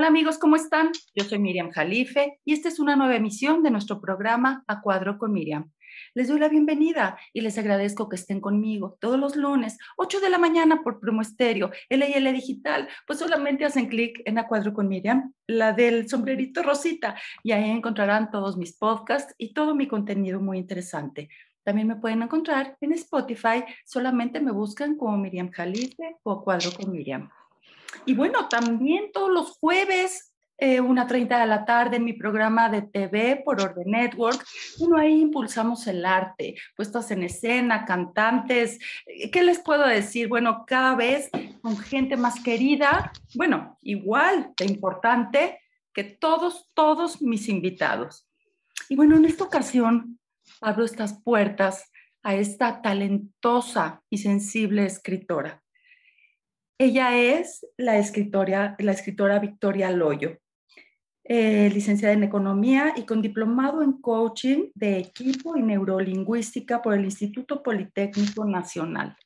Hola amigos, ¿cómo están? Yo soy Miriam Jalife y esta es una nueva emisión de nuestro programa A Cuadro con Miriam. Les doy la bienvenida y les agradezco que estén conmigo todos los lunes, 8 de la mañana por Promo Estéreo, L&L Digital. Pues solamente hacen clic en A Cuadro con Miriam, la del sombrerito rosita, y ahí encontrarán todos mis podcasts y todo mi contenido muy interesante. También me pueden encontrar en Spotify, solamente me buscan como Miriam Jalife o A Cuadro con Miriam. Y bueno, también todos los jueves, 1:30 de la tarde, en mi programa de TV por Orden Network. Bueno, ahí impulsamos el arte, puestas en escena, cantantes. ¿Qué les puedo decir? Bueno, cada vez con gente más querida, bueno, igual de importante que todos mis invitados. Y bueno, en esta ocasión abro estas puertas a esta talentosa y sensible escritora. Ella es la escritora Victoria Loyo, licenciada en Economía y con diplomado en Coaching de Equipo y Neurolingüística por el Instituto Politécnico Nacional.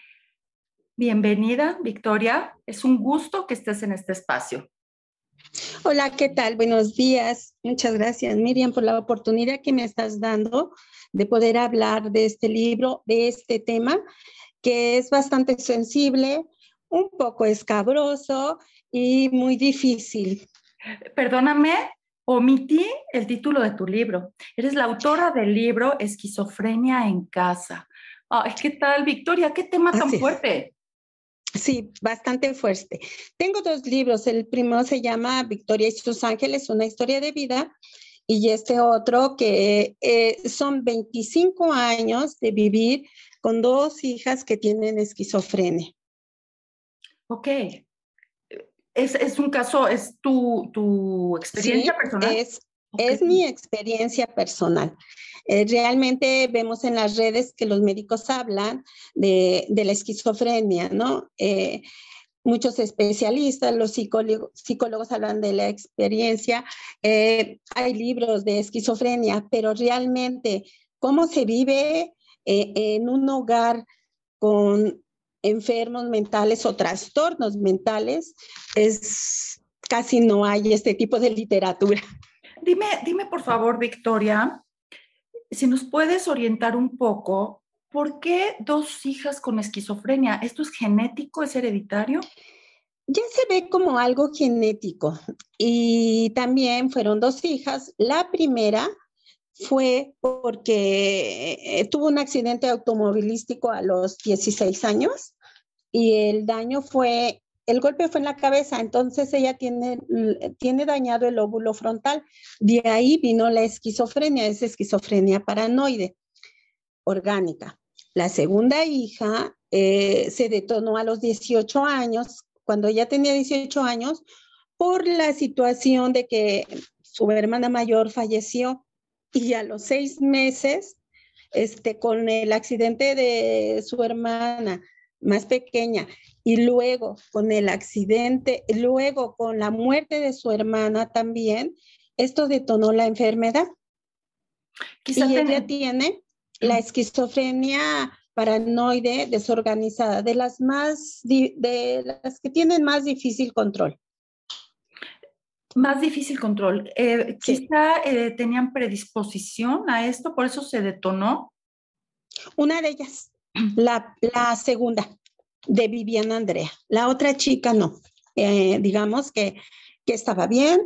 Bienvenida, Victoria. Es un gusto que estés en este espacio. Hola, ¿qué tal? Buenos días. Muchas gracias, Miriam, por la oportunidad que me estás dando de poder hablar de este libro, de este tema, que es bastante sensible, un poco escabroso y muy difícil. Perdóname, omití el título de tu libro. Eres la autora del libro Esquizofrenia en casa. Ay, ¿qué tal, Victoria? ¿Qué tema tan fuerte? Sí, bastante fuerte. Tengo dos libros. El primero se llama Victoria y sus ángeles, una historia de vida. Y este otro que son 25 años de vivir con dos hijas que tienen esquizofrenia. Ok. ¿Es un caso, es tu experiencia personal? Es mi experiencia personal. Realmente vemos en las redes que los médicos hablan de la esquizofrenia, ¿no? Muchos especialistas, los psicólogos hablan de la experiencia. Hay libros de esquizofrenia, pero realmente cómo se vive en un hogar con enfermos mentales o trastornos mentales, casi no hay este tipo de literatura. Dime por favor, Victoria, si nos puedes orientar un poco, ¿por qué dos hijas con esquizofrenia? ¿Esto es genético, es hereditario? Ya se ve como algo genético y también fueron dos hijas. La primera fue porque tuvo un accidente automovilístico a los 16 años y el golpe fue en la cabeza, entonces ella tiene dañado el lóbulo frontal. De ahí vino la esquizofrenia, es esquizofrenia paranoide orgánica. La segunda hija se detonó a los 18 años, cuando ella tenía 18 años, por la situación de que su hermana mayor falleció y a los 6 meses, con el accidente de su hermana más pequeña y luego con el accidente, luego con la muerte de su hermana también, esto detonó la enfermedad. Y ella tiene la esquizofrenia paranoide desorganizada, de las que tienen más difícil control. Más difícil control. Sí. Quizá tenían predisposición a esto, por eso se detonó. Una de ellas, la segunda, de Viviana Andrea. La otra chica no. Digamos que estaba bien,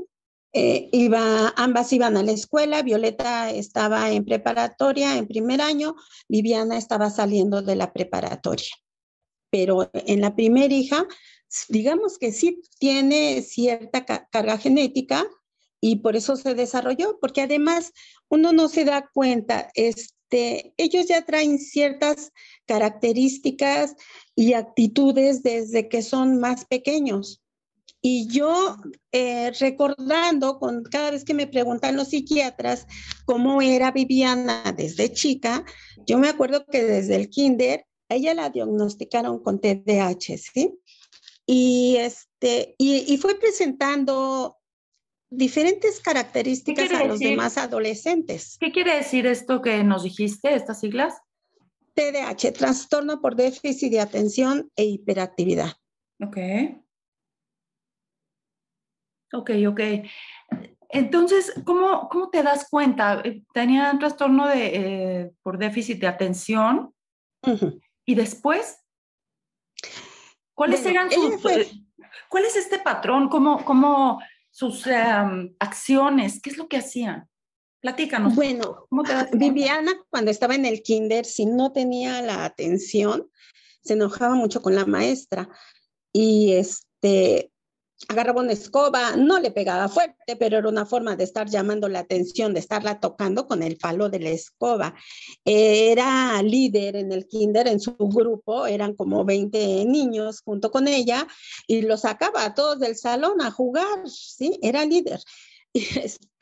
ambas iban a la escuela. Violeta estaba en preparatoria, en primer año. Viviana estaba saliendo de la preparatoria. Pero en la primera hija, digamos que sí tiene cierta carga genética y por eso se desarrolló, porque además uno no se da cuenta, ellos ya traen ciertas características y actitudes desde que son más pequeños. Y yo, recordando, cada vez que me preguntan los psiquiatras cómo era Viviana desde chica, yo me acuerdo que desde el kinder, a ella la diagnosticaron con TDAH, ¿sí? Y fue presentando diferentes características a los demás adolescentes. ¿Qué quiere decir esto que nos dijiste, estas siglas? TDAH, trastorno por déficit de atención e hiperactividad. Ok. Ok, ok. Entonces, ¿cómo te das cuenta? Tenía un trastorno por déficit de atención Ujú. y después, ¿cuáles Bueno, eran ella fue, cuál es este patrón? ¿Cómo sus acciones? ¿Qué es lo que hacían? Platícanos, por favor. bueno, ¿Cómo te das cuenta? Viviana cuando estaba en el kinder, si no tenía la atención, se enojaba mucho con la maestra y agarraba una escoba, no le pegaba fuerte, pero era una forma de estar llamando la atención, de estarla tocando con el palo de la escoba. Era líder en el kinder, en su grupo, eran como 20 niños junto con ella, y los sacaba a todos del salón a jugar, ¿sí? Era líder. Y,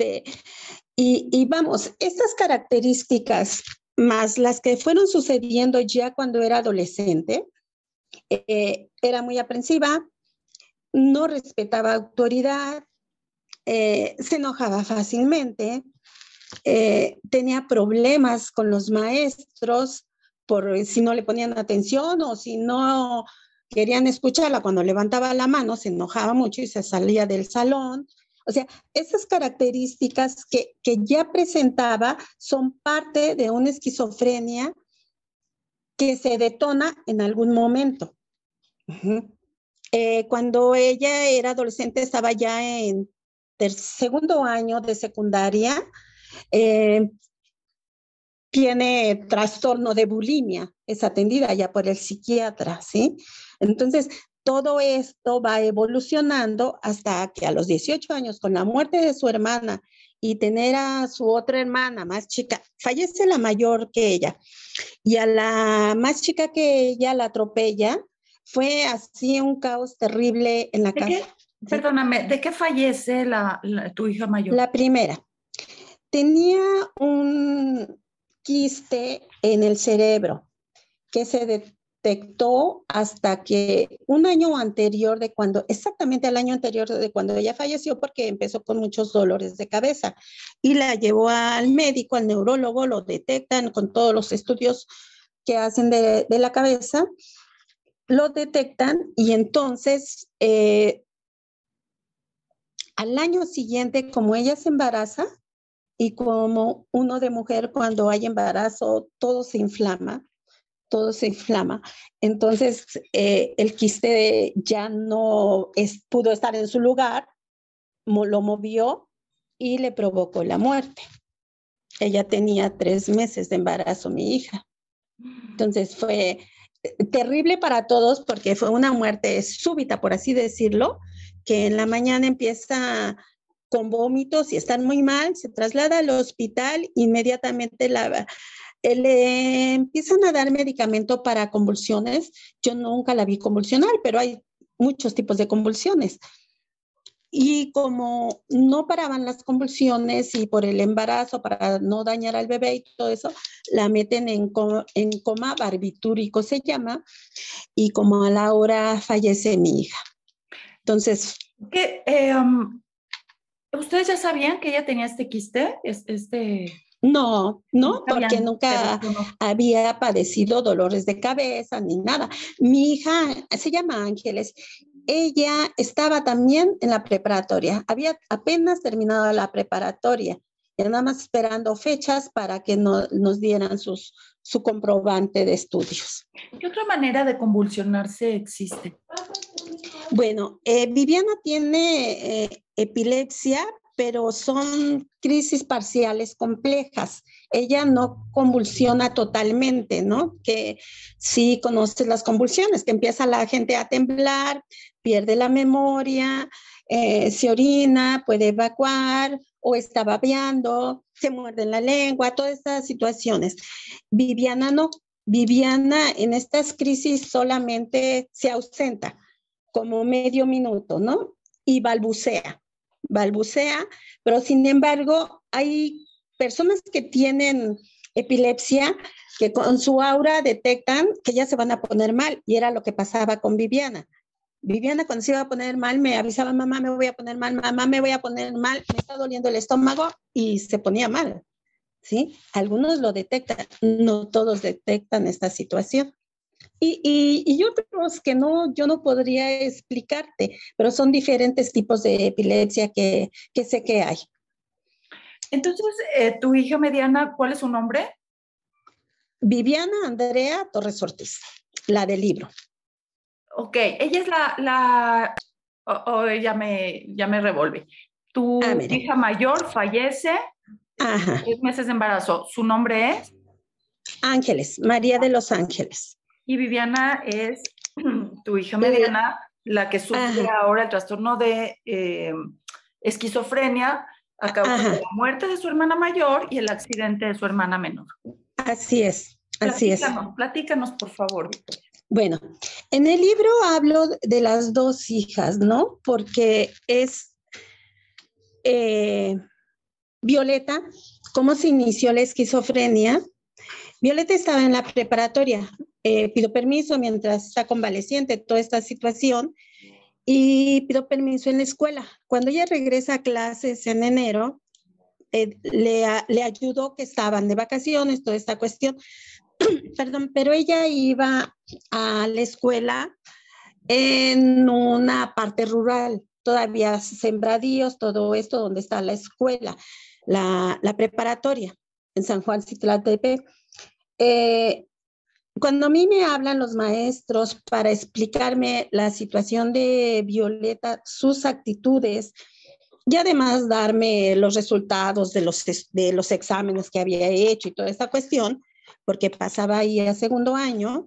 y vamos, estas características, más las que fueron sucediendo ya cuando era adolescente, era muy aprensiva, no respetaba autoridad, se enojaba fácilmente, tenía problemas con los maestros por si no le ponían atención o si no querían escucharla cuando levantaba la mano, se enojaba mucho y se salía del salón. O sea, esas características que ya presentaba son parte de una esquizofrenia que se detona en algún momento. Uh-huh. Cuando ella era adolescente estaba ya en segundo año de secundaria, eh, tiene trastorno de bulimia, es atendida ya por el psiquiatra, ¿sí? Entonces, todo esto va evolucionando hasta que a los 18 años, con la muerte de su hermana y tener a su otra hermana más chica, fallece la mayor que ella, y a la más chica que ella la atropella, fue así un caos terrible en la ¿De qué? casa. ¿Sí? Perdóname, ¿de qué fallece tu hija mayor? La primera, tenía un quiste en el cerebro que se detectó hasta que un año anterior de cuando, exactamente al año anterior de cuando ella falleció, porque empezó con muchos dolores de cabeza y la llevó al médico, al neurólogo, lo detectan con todos los estudios que hacen de la cabeza, lo detectan y entonces al año siguiente, como ella se embaraza, y como uno de mujer cuando hay embarazo, todo se inflama. Entonces, el quiste ya no pudo estar en su lugar, lo movió y le provocó la muerte. Ella tenía 3 meses de embarazo, mi hija. Entonces fue terrible para todos porque fue una muerte súbita, por así decirlo, que en la mañana empieza con vómitos y están muy mal, se traslada al hospital, inmediatamente le empiezan a dar medicamento para convulsiones. Yo nunca la vi convulsionar, pero hay muchos tipos de convulsiones. Y como no paraban las convulsiones y por el embarazo, para no dañar al bebé y todo eso, la meten en coma barbitúrico, se llama, y como a la hora fallece mi hija. Entonces, ¿Qué, ¿ustedes ya sabían que ella tenía este quiste? no, No no, porque sabían, se nunca desconoce. había padecido dolores de cabeza ni nada. Mi hija se llama Ángeles. Ella estaba también en la preparatoria. Había apenas terminado la preparatoria. Ya nada más esperando fechas para que nos dieran su comprobante de estudios. ¿Qué otra manera de convulsionarse existe? Bueno, Viviana tiene epilepsia, pero son crisis parciales complejas. Ella no convulsiona totalmente, ¿no? Que sí conoces las convulsiones, que empieza la gente a temblar, pierde la memoria, se orina, puede evacuar o está babeando, se muerde en la lengua, todas estas situaciones. Viviana no. Viviana en estas crisis solamente se ausenta como medio minuto, ¿no? Y balbucea, pero sin embargo hay personas que tienen epilepsia que con su aura detectan que ya se van a poner mal y era lo que pasaba con Viviana. Viviana cuando se iba a poner mal me avisaba, mamá me voy a poner mal, mamá me voy a poner mal, me está doliendo el estómago y se ponía mal, ¿sí? Algunos lo detectan, no todos detectan esta situación. Y otros que no, yo no podría explicarte, pero son diferentes tipos de epilepsia que sé que hay. Entonces, tu hija mediana, ¿cuál es su nombre? Viviana Andrea Torres Ortiz, la del libro. Ok, ella es ya me revolve. Tu Mira. hija mayor fallece, Ajá. 10 meses de embarazo. ¿Su nombre es? Ángeles, María de los Ángeles. Y Viviana es tu hija Eh, mediana, la que sufre ajá, ahora el trastorno de esquizofrenia a causa de ajá, la muerte de su hermana mayor y el accidente de su hermana menor. así es, así es. Platícanos, por favor, Victoria. Bueno, en el libro hablo de las dos hijas, ¿no? Porque es Violeta, cómo se inició la esquizofrenia. Violeta estaba en la preparatoria, pido permiso mientras está convaleciente, toda esta situación, y pido permiso en la escuela. Cuando ella regresa a clases en enero, le ayudó que estaban de vacaciones, toda esta cuestión, perdón, pero ella iba a la escuela en una parte rural, todavía sembradíos, todo esto donde está la escuela, la preparatoria en San Juan Citlaltepec. Cuando a mí me hablan los maestros para explicarme la situación de Violeta, sus actitudes y además darme los resultados de los exámenes que había hecho y toda esta cuestión, porque pasaba ahí a segundo año,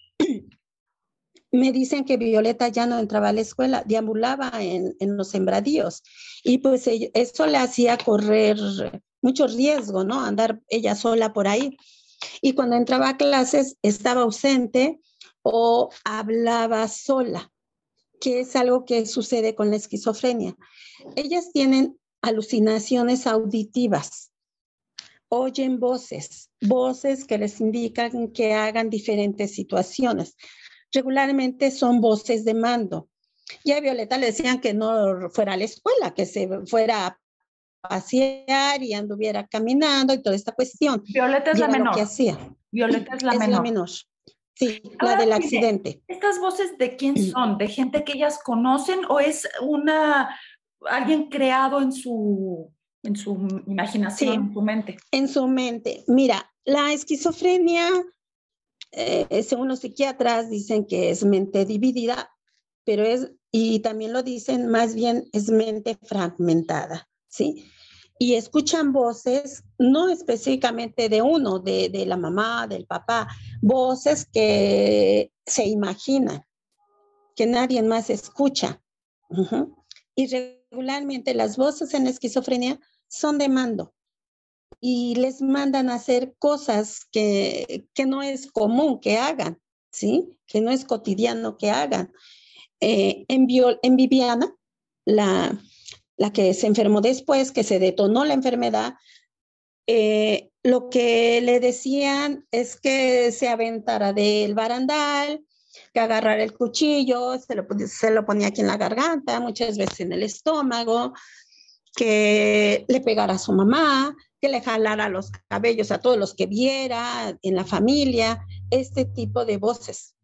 me dicen que Violeta ya no entraba a la escuela, deambulaba en los sembradíos y pues eso le hacía correr mucho riesgo, ¿no? Andar ella sola por ahí. Y cuando entraba a clases estaba ausente o hablaba sola, que es algo que sucede con la esquizofrenia. Ellas tienen alucinaciones auditivas, oyen voces que les indican que hagan diferentes situaciones. Regularmente son voces de mando. Y a Violeta le decían que no fuera a la escuela, que se fuera a pasear y anduviera caminando y toda esta cuestión. Violeta es Y la era lo que menor. hacía. Violeta es la Es la menor. menor. Sí, la Ahora del dime, accidente. ¿estas voces de quién son? ¿De gente que ellas conocen o es alguien creado en su imaginación, en Sí, su mente? en su mente. Mira, la esquizofrenia, según los psiquiatras, dicen que es mente dividida, pero y también lo dicen, más bien es mente fragmentada, ¿sí? Y escuchan voces, no específicamente de uno, de la mamá, del papá, voces que se imaginan, que nadie más escucha. Uh-huh. Y regularmente las voces en la esquizofrenia son de mando y les mandan a hacer cosas que no es común que hagan, ¿sí? Que no es cotidiano que hagan. En Viviana, la que se enfermó después, que se detonó la enfermedad, lo que le decían es que se aventara del barandal, que agarrara el cuchillo, se lo ponía aquí en la garganta, muchas veces en el estómago, que le pegara a su mamá, que le jalara los cabellos a todos los que viera en la familia, este tipo de voces.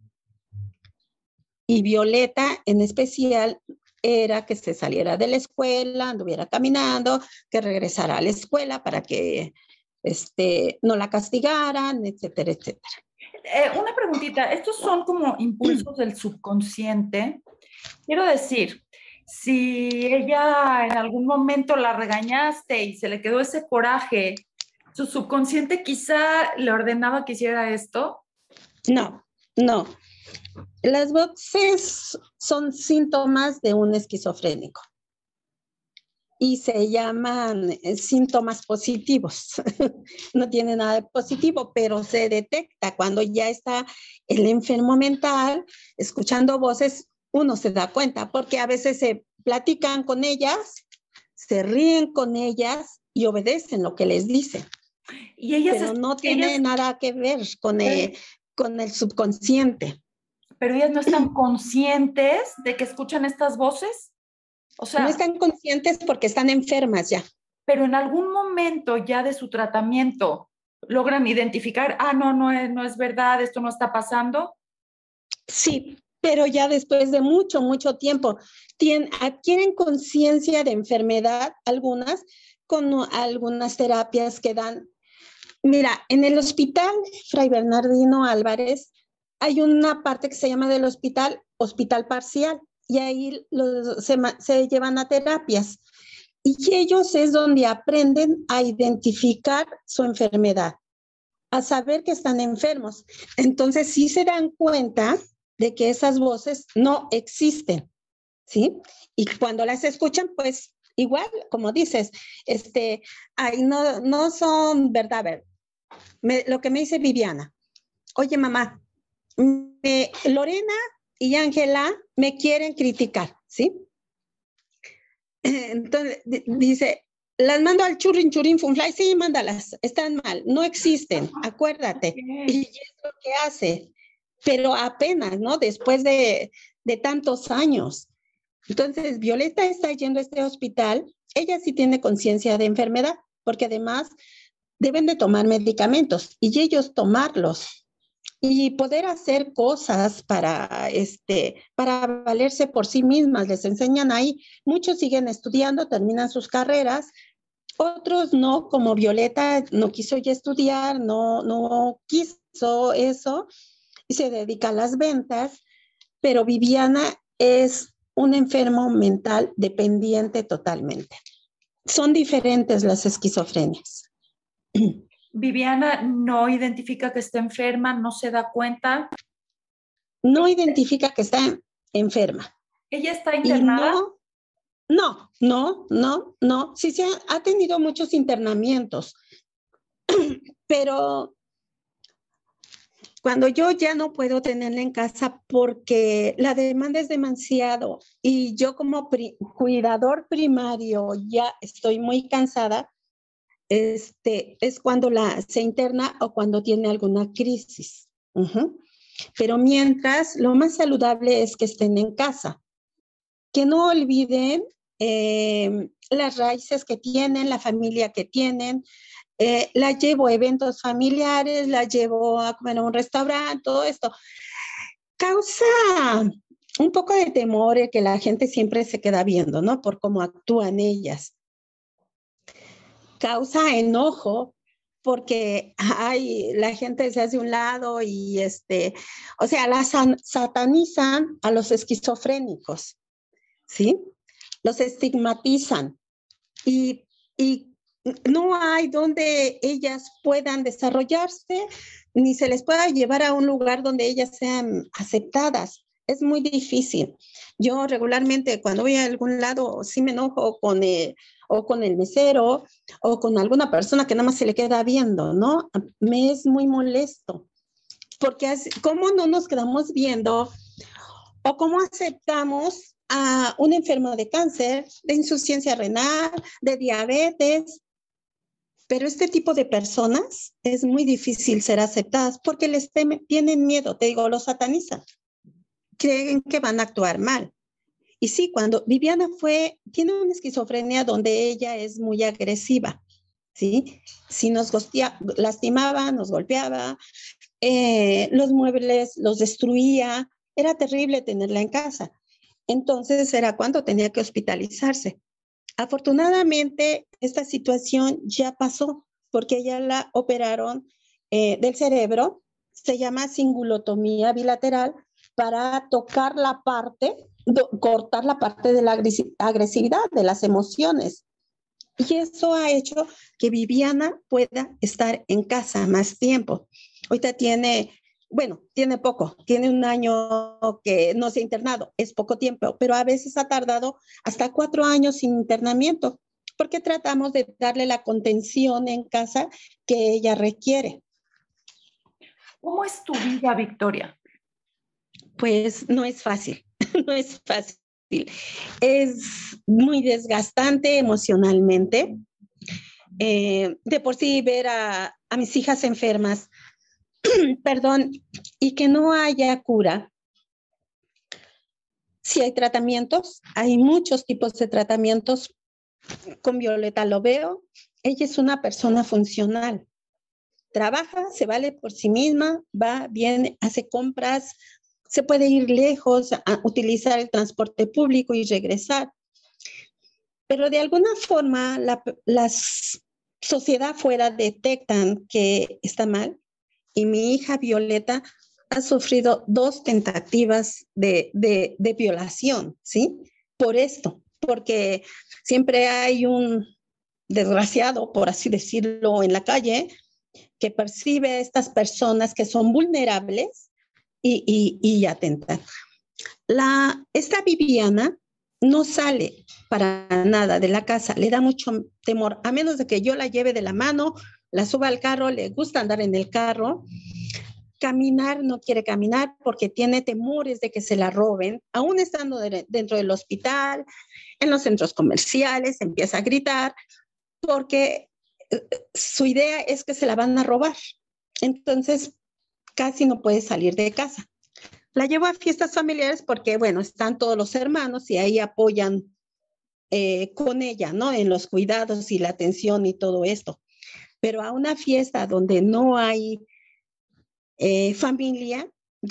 Y Violeta en especial era que se saliera de la escuela, anduviera caminando, que regresara a la escuela para que no la castigaran, etcétera, etcétera. Una preguntita, estos son como impulsos del subconsciente. Quiero decir, si ella en algún momento la regañaste y se le quedó ese coraje, su subconsciente quizá le ordenaba que hiciera esto. No, no. Las voces son síntomas de un esquizofrénico y se llaman síntomas positivos. No tiene nada de positivo, pero se detecta cuando ya está el enfermo mental escuchando voces, uno se da cuenta, porque a veces se platican con ellas, se ríen con ellas y obedecen lo que les dicen. Y ellas, pero no tiene nada que ver con el subconsciente. Pero ellas no están conscientes de que escuchan estas voces. O sea, no están conscientes porque están enfermas ya. Pero en algún momento ya de su tratamiento logran identificar, no es verdad, esto no está pasando. Sí, pero ya después de mucho, mucho tiempo, adquieren conciencia de enfermedad, algunas, con algunas terapias que dan. Mira, en el hospital Fray Bernardino Álvarez hay una parte que se llama del hospital parcial, y ahí se llevan a terapias. Y ellos es donde aprenden a identificar su enfermedad, a saber que están enfermos. Entonces sí se dan cuenta de que esas voces no existen, ¿sí? Y cuando las escuchan, pues igual, como dices, ay, no son verdad. Lo que me dice Viviana, oye mamá, Lorena y Ángela me quieren criticar, ¿sí? Entonces dice, las mando al churrin churin funfly, sí, mándalas, están mal, no existen, acuérdate. Y es lo que hace, pero apenas, ¿no? Después de tantos años. Entonces, Violeta está yendo a este hospital, ella sí tiene conciencia de enfermedad, porque además deben de tomar medicamentos y ellos tomarlos y poder hacer cosas para valerse por sí mismas. Les enseñan ahí, muchos siguen estudiando, terminan sus carreras, otros no, como Violeta no quiso ya estudiar, no quiso eso y se dedica a las ventas, pero Viviana es un enfermo mental dependiente totalmente. Son diferentes las esquizofrenias. Viviana no identifica que está enferma, no se da cuenta. No identifica que está enferma. ¿Ella está Y internada? no. Sí se ha tenido muchos internamientos, pero cuando yo ya no puedo tenerla en casa porque la demanda es demasiado y yo como cuidador primario ya estoy muy cansada, es cuando se interna o cuando tiene alguna crisis. Pero mientras, lo más saludable es que estén en casa, que no olviden las raíces que tienen, la familia que tienen. La llevo a eventos familiares, la llevo a comer a un restaurante, todo esto. Causa un poco de temor que la gente siempre se queda viendo, ¿no? Por cómo actúan ellas. Causa enojo porque la gente se hace a un lado y o sea, satanizan a los esquizofrénicos, ¿sí? Los estigmatizan y no hay donde ellas puedan desarrollarse ni se les pueda llevar a un lugar donde ellas sean aceptadas. Es muy difícil. Yo regularmente cuando voy a algún lado sí me enojo o con el mesero o con alguna persona que nada más se le queda viendo, ¿no? Me es muy molesto. Porque ¿cómo no nos quedamos viendo o cómo aceptamos a un enfermo de cáncer, de insuficiencia renal, de diabetes? Pero este tipo de personas es muy difícil ser aceptadas porque tienen miedo, te digo, los satanizan, creen que van a actuar mal. Y sí, cuando Viviana tiene una esquizofrenia donde ella es muy agresiva, ¿sí? Si nos lastimaba, nos golpeaba, los muebles los destruía, era terrible tenerla en casa. Entonces era cuando tenía que hospitalizarse. Afortunadamente, esta situación ya pasó porque ella la operaron del cerebro, se llama cingulotomía bilateral, para tocar cortar la parte de la agresividad, de las emociones. Y eso ha hecho que Viviana pueda estar en casa más tiempo. Ahorita tiene poco, tiene un año que no se ha internado, es poco tiempo, pero a veces ha tardado hasta 4 años sin internamiento, porque tratamos de darle la contención en casa que ella requiere. ¿Cómo es tu vida, Victoria? Pues no es fácil, no es fácil. Es muy desgastante emocionalmente. De por sí ver a mis hijas enfermas, perdón, y que no haya cura. Si hay tratamientos, hay muchos tipos de tratamientos. Con Violeta lo veo, ella es una persona funcional. Trabaja, se vale por sí misma, va, viene, hace compras, se puede ir lejos, a utilizar el transporte público y regresar. Pero de alguna forma la sociedad fuera detectan que está mal y mi hija Violeta ha sufrido 2 tentativas de violación, ¿sí? Por esto, porque siempre hay un desgraciado, por así decirlo, en la calle que percibe a estas personas que son vulnerables y atentan. Esta Viviana no sale para nada de la casa, le da mucho temor, a menos de que yo la lleve de la mano, la suba al carro, le gusta andar en el carro. Caminar no quiere caminar porque tiene temores de que se la roben, aún estando dentro del hospital, en los centros comerciales, empieza a gritar porque su idea es que se la van a robar. Entonces, casi no puede salir de casa. La llevo a fiestas familiares porque, bueno, están todos los hermanos y ahí apoyan con ella, ¿no? En los cuidados y la atención y todo esto. Pero a una fiesta donde no hay familia,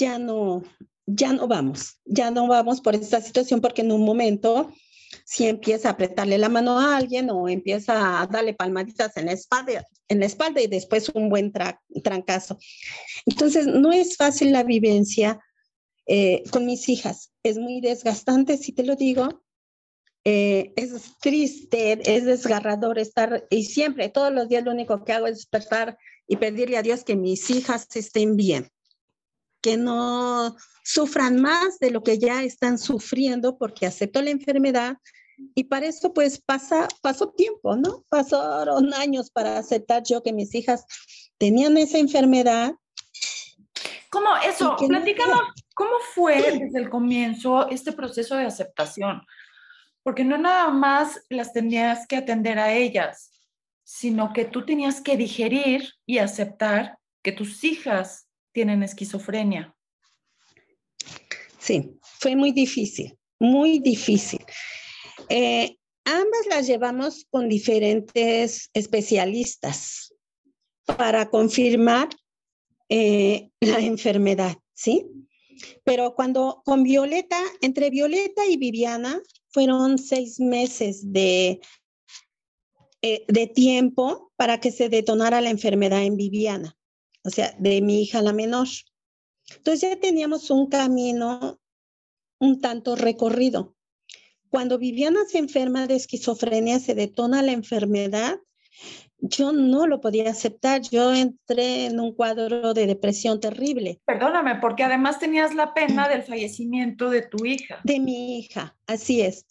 ya no vamos por esta situación porque en un momento si empieza a apretarle la mano a alguien o empieza a darle palmaditas en la espalda y después un buen trancazo. Entonces, no es fácil la vivencia con mis hijas. Es muy desgastante, si te lo digo. Es triste, es desgarrador estar, y siempre, todos los días lo único que hago es despertar y pedirle a Dios que mis hijas estén bien, que no sufran más de lo que ya están sufriendo porque acepto la enfermedad y para eso pues pasó tiempo, ¿no? Pasaron años para aceptar yo que mis hijas tenían esa enfermedad. ¿Cómo eso? Platícanos, ¿cómo fue desde el comienzo este proceso de aceptación? Porque no nada más las tenías que atender a ellas, sino que tú tenías que digerir y aceptar que tus hijas tienen esquizofrenia. Sí, fue muy difícil, muy difícil. Ambas las llevamos con diferentes especialistas para confirmar la enfermedad, ¿sí? Pero cuando con Violeta, entre Violeta y Viviana, fueron 6 meses de tiempo para que se detonara la enfermedad en Viviana, o sea, de mi hija la menor. Entonces ya teníamos un camino un tanto recorrido. Cuando Viviana se enferma de esquizofrenia, se detona la enfermedad, yo no lo podía aceptar. Yo entré en un cuadro de depresión terrible. Perdóname, porque además tenías la pena del fallecimiento de tu hija. De mi hija, así es.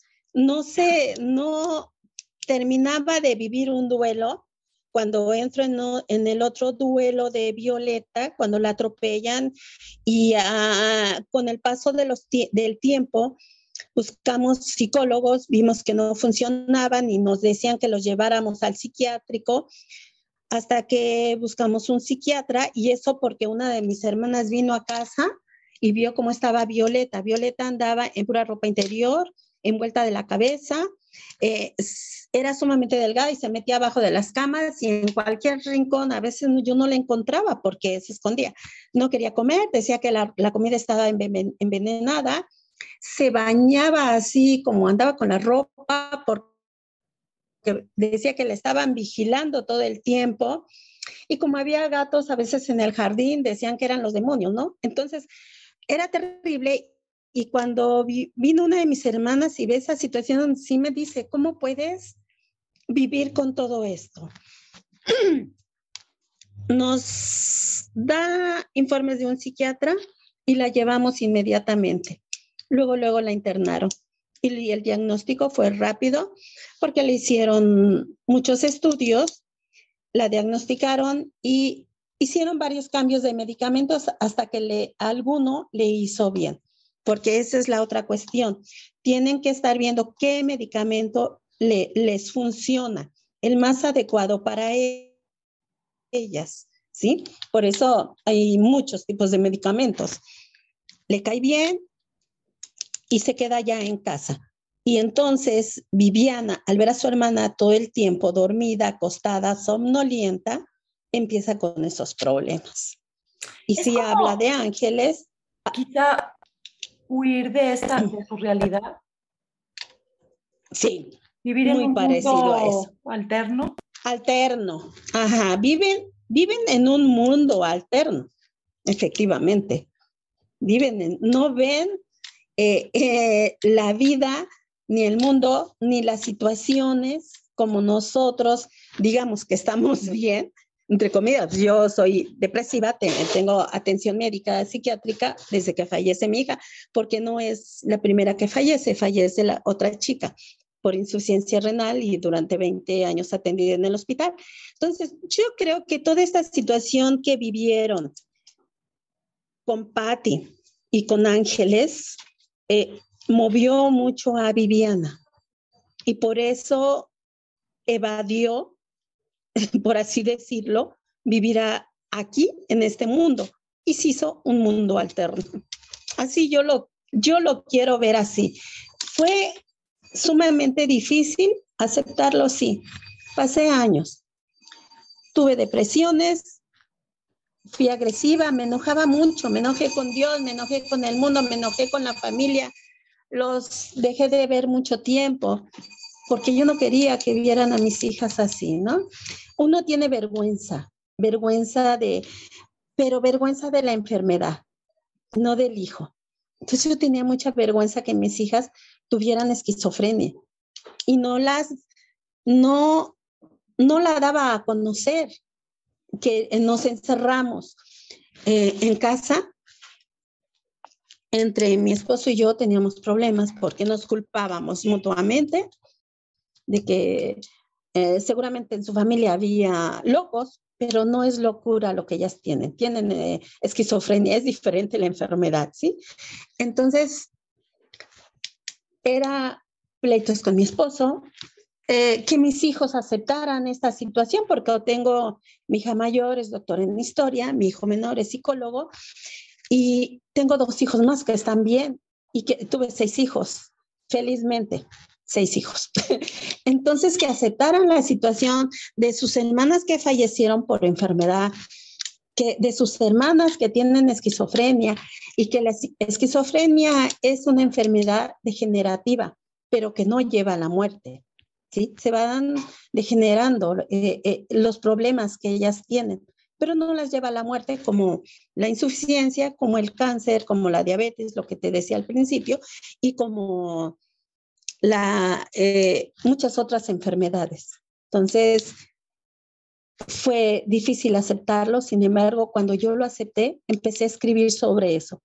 No terminaba de vivir un duelo cuando entro en el otro duelo de Violeta, cuando la atropellan y con el paso del tiempo buscamos psicólogos, vimos que no funcionaban y nos decían que los lleváramos al psiquiátrico hasta que buscamos un psiquiatra y eso porque una de mis hermanas vino a casa y vio cómo estaba Violeta. Violeta andaba en pura ropa interior, envuelta de la cabeza, era sumamente delgada y se metía abajo de las camas y en cualquier rincón, a veces yo no la encontraba porque se escondía. No quería comer, decía que la comida estaba envenenada, se bañaba así como andaba con la ropa porque decía que la estaban vigilando todo el tiempo y como había gatos a veces en el jardín decían que eran los demonios, ¿no? Entonces era terrible y cuando vino una de mis hermanas y ve esa situación, sí me dice, ¿cómo puedes vivir con todo esto? Nos da informes de un psiquiatra y la llevamos inmediatamente. Luego la internaron y el diagnóstico fue rápido porque le hicieron muchos estudios, la diagnosticaron y hicieron varios cambios de medicamentos hasta que alguno le hizo bien, porque esa es la otra cuestión. Tienen que estar viendo qué medicamento les funciona, el más adecuado para ellas, ¿sí? Por eso hay muchos tipos de medicamentos. Le cae bien y se queda ya en casa. Y entonces Viviana, al ver a su hermana todo el tiempo dormida, acostada, somnolienta, empieza con esos problemas. Y si habla de ángeles. Quizá huir de su realidad? Sí, ¿Vivir en muy un parecido a eso. mundo alterno? Alterno, ajá, viven en un mundo alterno, efectivamente. No ven la vida, ni el mundo, ni las situaciones como nosotros, digamos que estamos bien, entre comillas. Yo soy depresiva, tengo atención médica psiquiátrica desde que fallece mi hija, porque no es la primera que fallece la otra chica por insuficiencia renal y durante 20 años atendida en el hospital. Entonces, yo creo que toda esta situación que vivieron con Patty y con Ángeles movió mucho a Viviana y por eso evadió, por así decirlo, vivir aquí en este mundo y se hizo un mundo alterno. Así yo lo quiero ver así. Fue sumamente difícil aceptarlo, sí. Pasé años, tuve depresiones, fui agresiva, me enojaba mucho, me enojé con Dios, me enojé con el mundo, me enojé con la familia, los dejé de ver mucho tiempo, porque yo no quería que vieran a mis hijas así, ¿no? Uno tiene pero vergüenza de la enfermedad, no del hijo. Entonces yo tenía mucha vergüenza que mis hijas tuvieran esquizofrenia y no, no la daba a conocer, que nos encerramos en casa. Entre mi esposo y yo teníamos problemas porque nos culpábamos mutuamente de que seguramente en su familia había locos, pero no es locura lo que ellas tienen. Tienen esquizofrenia, es diferente la enfermedad, ¿sí? Entonces, era pleitos con mi esposo, que mis hijos aceptaran esta situación, porque tengo, mi hija mayor es doctora en historia, mi hijo menor es psicólogo, y tengo 2 hijos más que están bien, y que tuve 6 hijos, felizmente, 6 hijos. Entonces, que aceptaran la situación de sus hermanas que fallecieron por enfermedad, de sus hermanas que tienen esquizofrenia, y que la esquizofrenia es una enfermedad degenerativa, pero que no lleva a la muerte, ¿sí? Se van degenerando los problemas que ellas tienen, pero no las lleva a la muerte, como la insuficiencia, como el cáncer, como la diabetes, lo que te decía al principio, y como muchas otras enfermedades. Entonces, fue difícil aceptarlo, sin embargo, cuando yo lo acepté, empecé a escribir sobre eso.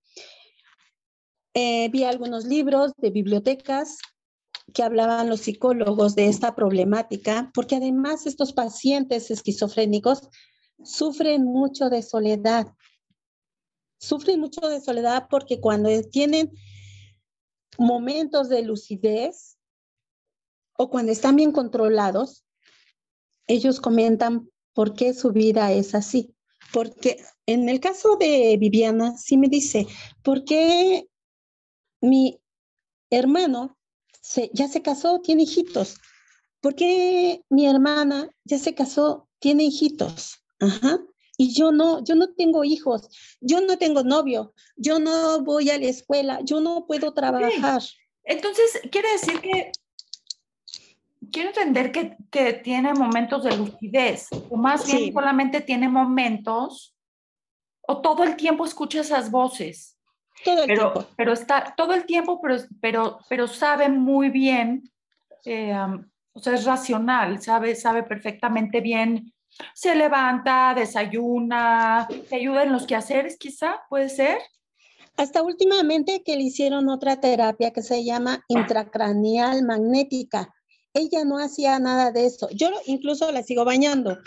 Vi algunos libros de bibliotecas que hablaban los psicólogos de esta problemática, porque además estos pacientes esquizofrénicos sufren mucho de soledad. Sufren mucho de soledad porque cuando tienen momentos de lucidez o cuando están bien controlados, ellos comentan por qué su vida es así. Porque en el caso de Viviana, sí me dice, ¿por qué mi hermano ya se casó, tiene hijitos? ¿Por qué mi hermana ya se casó, tiene hijitos? Ajá. Y yo no tengo hijos, yo no tengo novio, yo no voy a la escuela, yo no puedo trabajar. Sí. Entonces, quiere decir que quiero entender que tiene momentos de lucidez, o más bien Sí, solamente tiene momentos, o todo el tiempo escucha esas voces, todo el tiempo. pero está todo el tiempo, pero sabe muy bien, o sea, es racional, sabe perfectamente bien, se levanta, desayuna, te ayuda en los quehaceres, quizá, puede ser. Hasta últimamente que le hicieron otra terapia que se llama intracraneal magnética. Ella no hacía nada de eso. Yo incluso la sigo bañando.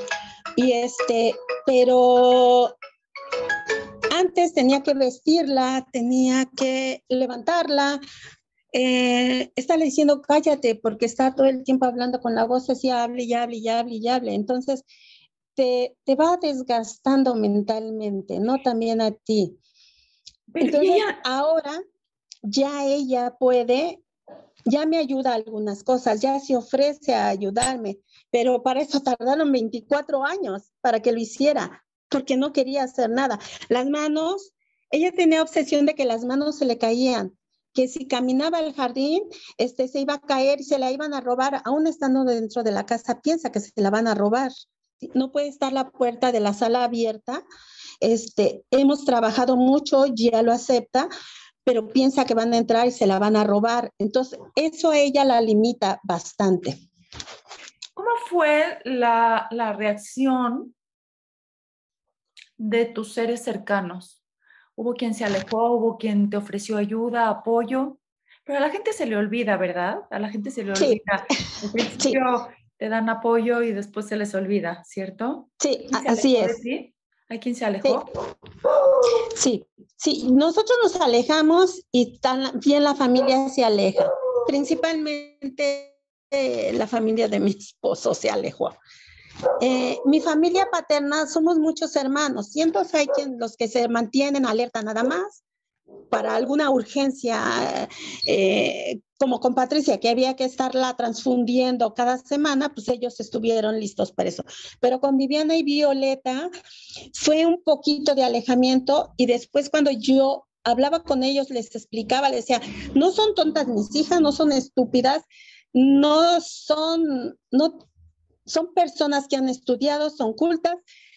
Pero antes tenía que vestirla, tenía que levantarla, estarle diciendo cállate porque está todo el tiempo hablando con la voz así, hable y hable y hable y hable. Entonces te va desgastando mentalmente, ¿no? También a ti. Pero, Entonces ahora ya ella puede, ya me ayuda a algunas cosas, ya se ofrece a ayudarme, pero para eso tardaron 24 años para que lo hiciera, porque no quería hacer nada. Las manos Ella tenía obsesión de que las manos se le caían, que si caminaba al jardín, se iba a caer y se la iban a robar, aún estando dentro de la casa, piensa que se la van a robar. No puede estar la puerta de la sala abierta. Hemos trabajado mucho, ya lo acepta, pero piensa que van a entrar y se la van a robar. Entonces, eso a ella la limita bastante. ¿Cómo fue la reacción de tus seres cercanos? ¿Hubo quien se alejó? ¿Hubo quien te ofreció ayuda, apoyo? Pero a la gente se le olvida, ¿verdad? A la gente se le Sí, olvida. Al sí, principio te dan apoyo y después se les olvida, ¿cierto? sí, ¿Quién se así alejó de es. ti? ¿Hay quien se Sí, alejó? sí, sí. Nosotros nos alejamos y también la familia se aleja. Principalmente la familia de mi esposo se alejó. Mi familia paterna somos muchos hermanos y entonces hay los que se mantienen alerta nada más para alguna urgencia, como con Patricia, que había que estarla transfundiendo cada semana, pues ellos estuvieron listos para eso. Pero con Viviana y Violeta fue un poquito de alejamiento y después cuando yo hablaba con ellos, les explicaba, les decía, no son tontas mis hijas, no son estúpidas, no son personas que han estudiado, son cultas,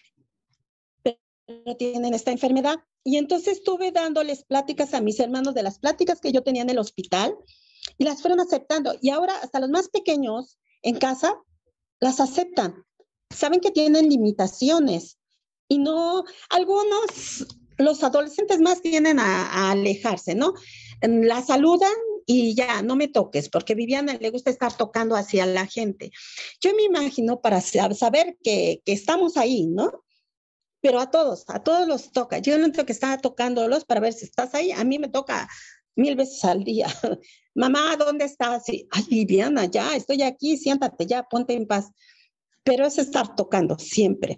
pero tienen esta enfermedad. Y entonces estuve dándoles pláticas a mis hermanos de las pláticas que yo tenía en el hospital y las fueron aceptando. Y ahora hasta los más pequeños en casa las aceptan. Saben que tienen limitaciones y no, algunos, los adolescentes más tienden a alejarse, ¿no? La saludan y ya, no me toques, porque Viviana le gusta estar tocando hacia la gente. Yo me imagino para saber que estamos ahí, ¿no? Pero a todos los toca. Yo no tengo que estar tocándolos para ver si estás ahí. A mí me toca 1000 veces al día. Mamá, ¿dónde estás? Y, ay, Viviana, ya, estoy aquí, siéntate ya, ponte en paz. Pero es estar tocando siempre.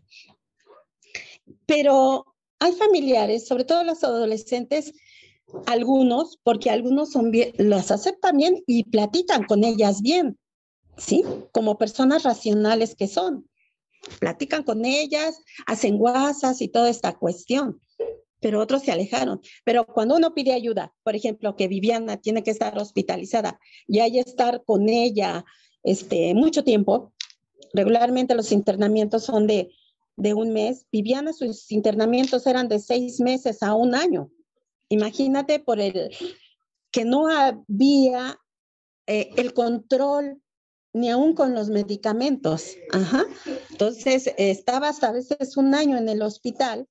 Pero hay familiares, sobre todo los adolescentes, algunos, porque algunos son bien, las aceptan bien y platican con ellas bien, ¿sí? Como personas racionales que son. Platican con ellas, hacen guasas y toda esta cuestión, pero otros se alejaron. Pero cuando uno pide ayuda, por ejemplo, que Viviana tiene que estar hospitalizada y hay que estar con ella mucho tiempo, regularmente los internamientos son de un mes. Viviana, sus internamientos eran de 6 meses a un año. Imagínate por el que no había el control ni aún con los medicamentos. Ajá. Entonces, estaba hasta a veces un año en el hospital.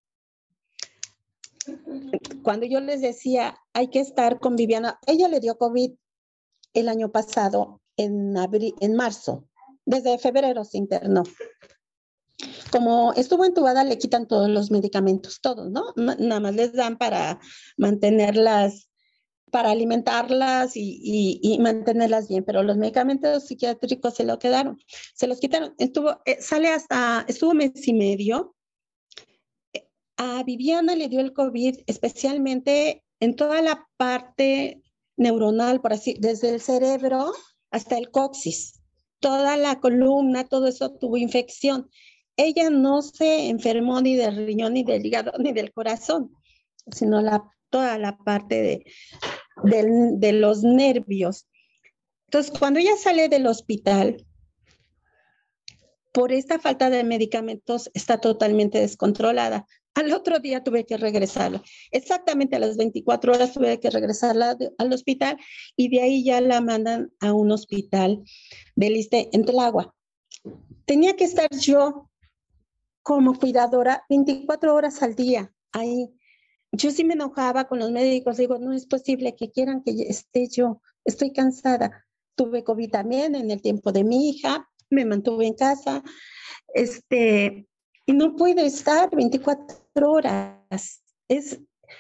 Cuando yo les decía, hay que estar con Viviana, ella le dio COVID el año pasado, en marzo. Desde febrero se internó. Como estuvo entubada, le quitan todos los medicamentos, todos, ¿no? Nada más les dan para mantenerlas, para alimentarlas y mantenerlas bien, pero los medicamentos psiquiátricos se los quitaron. Estuvo mes y medio. A Viviana le dio el COVID, especialmente en toda la parte neuronal, por así, desde el cerebro hasta el coxis. Toda la columna, todo eso tuvo infección. Ella no se enfermó ni del riñón, ni del hígado, ni del corazón, sino toda la parte de los nervios. Entonces, cuando ella sale del hospital, por esta falta de medicamentos, está totalmente descontrolada. Al otro día tuve que regresarla. Exactamente a las 24 horas tuve que regresarla al hospital y de ahí ya la mandan a un hospital del ISSSTE en Tláhuac. Tenía que estar yo como cuidadora 24 horas al día ahí. Yo sí me enojaba con los médicos, digo, no es posible que quieran que esté yo, estoy cansada. Tuve COVID también en el tiempo de mi hija, me mantuve en casa, y no puede estar 24 horas. Es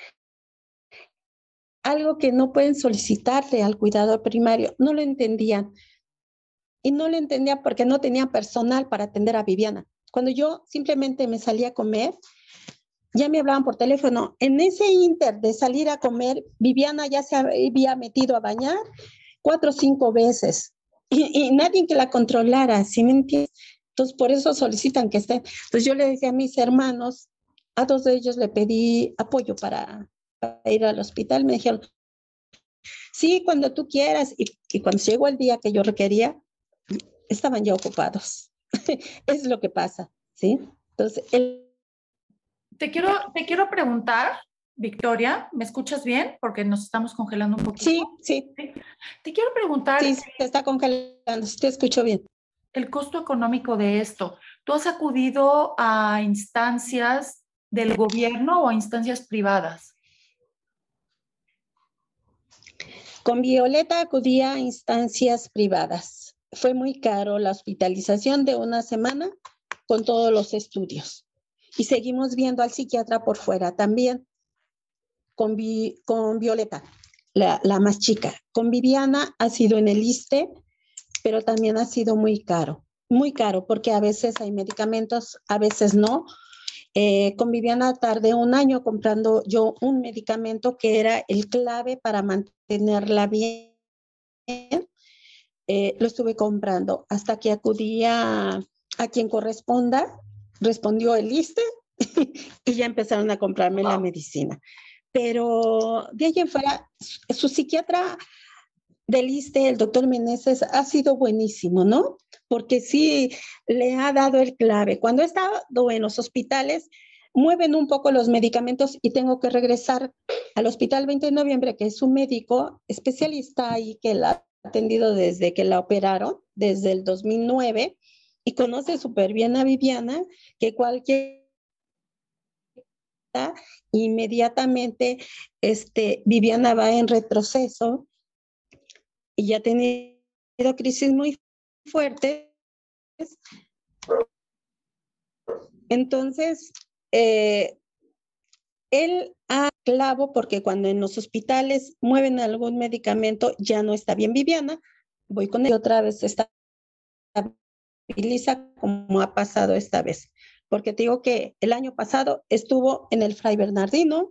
algo que no pueden solicitarle al cuidador primario. No lo entendían. Y no lo entendían porque no tenía personal para atender a Viviana. Cuando yo simplemente me salía a comer, ya me hablaban por teléfono. En ese inter de salir a comer, Viviana ya se había metido a bañar 4 o 5 veces y nadie que la controlara, ¿sí me entiendes? Entonces, por eso solicitan que estén. Entonces, yo le decía a mis hermanos, a 2 de ellos le pedí apoyo para ir al hospital, me dijeron, sí, cuando tú quieras. Y cuando llegó el día que yo requería, estaban ya ocupados. Es lo que pasa, ¿sí? Entonces, Te quiero preguntar, Victoria, ¿me escuchas bien? Porque nos estamos congelando un poquito. sí, sí, ¿Sí? Te quiero preguntar sí, se está congelando, si te escucho bien. el costo económico de esto. ¿Tú has acudido a instancias del gobierno o a instancias privadas? Con Violeta acudía a instancias privadas. Fue muy caro la hospitalización de una semana con todos los estudios. Y seguimos viendo al psiquiatra por fuera también, con Violeta, la más chica. Con Viviana ha sido en el ISSSTE, pero también ha sido muy caro, porque a veces hay medicamentos, a veces no. Con Viviana tardé un año comprando yo un medicamento que era el clave para mantenerla bien. Lo estuve comprando hasta que acudí a quien corresponda, respondió el ISSSTE y ya empezaron a comprarme la medicina. Pero de ahí en fuera, su psiquiatra del ISSSTE, el doctor Meneses, ha sido buenísimo, ¿no? Porque sí le ha dado el clave. Cuando he estado en los hospitales, mueven un poco los medicamentos y tengo que regresar al Hospital 20 de Noviembre, que es un médico especialista ahí que la ha atendido desde que la operaron, desde el 2009, y conoce súper bien a Viviana, que cualquier inmediatamente Viviana va en retroceso y ya ha tenido crisis muy fuertes. Entonces, él ha clavo porque cuando en los hospitales mueven algún medicamento ya no está bien Viviana, voy con él otra vez se estabiliza como ha pasado esta vez. Porque te digo que el año pasado estuvo en el Fray Bernardino,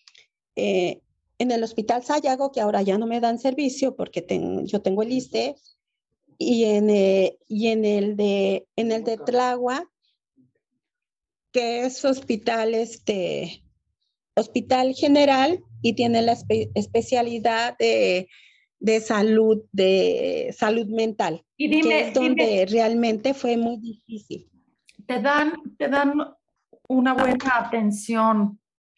en el Hospital Sayago, que ahora ya no me dan servicio porque yo tengo el ISSSTE, y en el de Tláhuac, que es hospital general y tiene la especialidad de salud mental, Y que es dime, donde realmente fue muy difícil. ¿te dan una buena atención,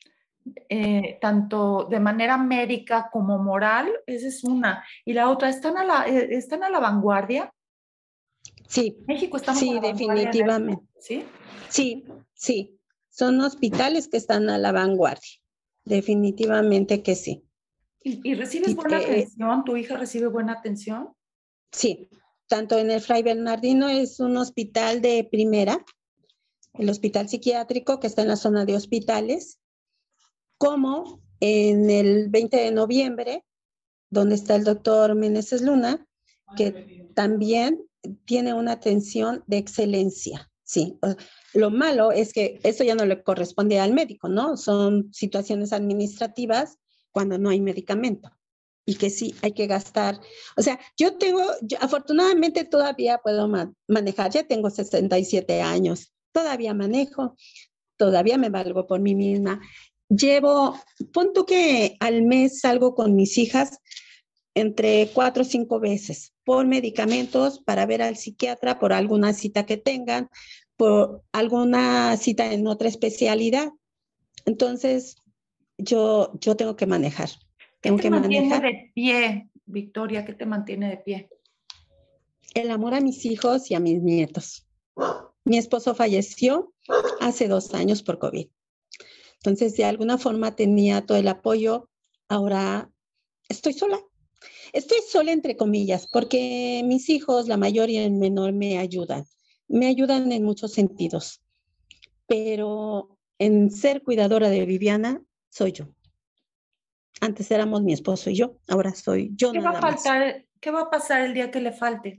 tanto de manera médica como moral? Esa es una. Y la otra, ¿están a la vanguardia? Sí, México estamos a sí, la vanguardia en esto, definitivamente. ¿sí? Sí, sí. Son hospitales que están a la vanguardia. Definitivamente que sí. ¿Y recibes Y buena atención? ¿Tu hija recibe buena atención? sí, tanto en el Fray Bernardino es un hospital de primera, el hospital psiquiátrico que está en la zona de hospitales, como en el 20 de noviembre, donde está el doctor Meneses Luna, que también tiene una atención de excelencia. Sí, lo malo es que eso ya no le corresponde al médico, ¿no? Son situaciones administrativas cuando no hay medicamento y que sí hay que gastar. O sea, yo afortunadamente todavía puedo manejar, ya tengo 67 años, todavía manejo, todavía me valgo por mí misma. Pon tú que al mes salgo con mis hijas entre 4 o 5 veces por medicamentos, para ver al psiquiatra, por alguna cita que tengan, por alguna cita en otra especialidad. Entonces, yo tengo que manejar. ¿Qué Tengo te que mantiene manejar de pie, Victoria? ¿Qué te mantiene de pie? el amor a mis hijos y a mis nietos. Mi esposo falleció hace 2 años por COVID. Entonces, de alguna forma tenía todo el apoyo. Ahora estoy sola. Estoy sola entre comillas, porque mis hijos, la mayor y el menor, me ayudan en muchos sentidos, pero en ser cuidadora de Viviana soy yo. Antes éramos mi esposo y yo, ahora soy yo ¿Qué va a nada más. faltar? ¿Qué va a pasar el día que le falte?